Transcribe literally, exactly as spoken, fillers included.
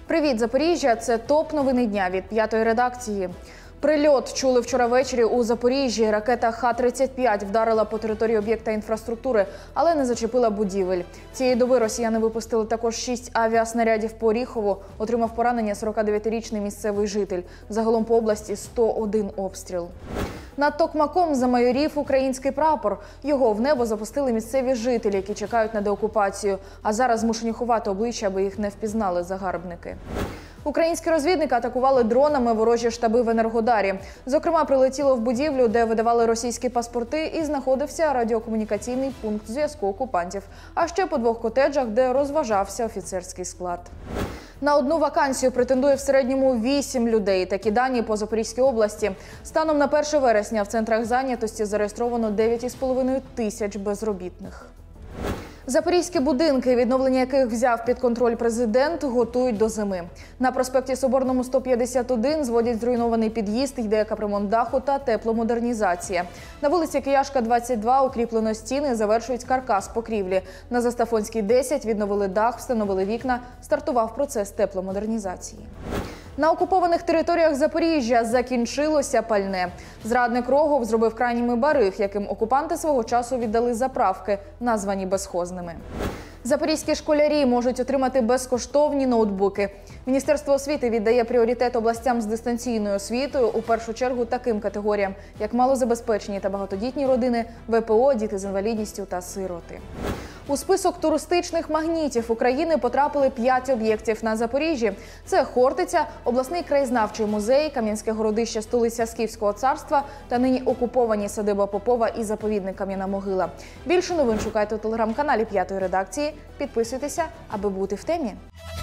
Привіт, Запоріжжя! Це топ-новини дня від п'ятої редакції. Прильот чули вчора ввечері у Запоріжжі. Ракета Х тридцять п'ять вдарила по території об'єкта інфраструктури, але не зачепила будівель. Цієї доби росіяни випустили також шість авіаснарядів по Оріхову. Отримав поранення сорокадев'ятирічний місцевий житель. Загалом по області сто один обстріл. Над Токмаком замайорів український прапор. Його в небо запустили місцеві жителі, які чекають на деокупацію. А зараз змушені ховати обличчя, аби їх не впізнали загарбники. Українські розвідники атакували дронами ворожі штаби в Енергодарі. Зокрема, прилетіло в будівлю, де видавали російські паспорти, і знаходився радіокомунікаційний пункт зв'язку окупантів. А ще по двох котеджах, де розважався офіцерський склад. На одну вакансію претендує в середньому вісім людей. Такі дані по Запорізькій області. Станом на перше вересня в центрах зайнятості зареєстровано дев'ять із половиною тисяч безробітних. Запорізькі будинки, відновлення яких взяв під контроль президент, готують до зими. На проспекті Соборному сто п'ятдесят один зводять зруйнований під'їзд, йде капремонт даху та тепломодернізація. На вулиці Кияшка, двадцять два укріплено стіни, завершують каркас покрівлі. На Застафонській, десять відновили дах, встановили вікна, стартував процес тепломодернізації. На окупованих територіях Запоріжжя закінчилося пальне. Зрадник Рогов зробив крайніми бариг, яким окупанти свого часу віддали заправки, названі безхозними. Запорізькі школярі можуть отримати безкоштовні ноутбуки. Міністерство освіти віддає пріоритет областям з дистанційною освітою, у першу чергу таким категоріям, як малозабезпечені та багатодітні родини, ве пе о, діти з інвалідністю та сироти. У список туристичних магнітів України потрапили п'ять об'єктів на Запоріжжі. Це Хортиця, обласний краєзнавчий музей, Кам'янське городище, столиця Скіфського царства та нині окуповані садиба Попова і заповідник Кам'яна могила. Більше новин шукайте у телеграм-каналі п'ятої редакції. Підписуйтеся, аби бути в темі.